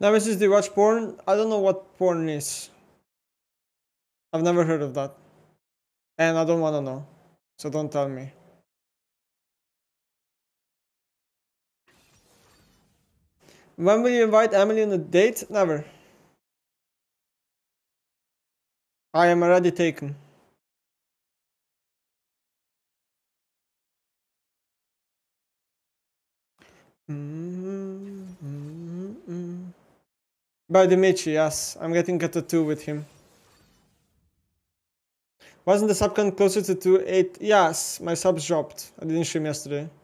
Nemesis, do you watch porn? I don't know what porn is. I've never heard of that. And I don't want to know. So don't tell me. When will you invite Emily on a date? Never. I am already taken. By Dimitri, yes. I'm getting a tattoo with him. Wasn't the sub count closer to 2.8? Yes, my subs dropped. I didn't stream yesterday.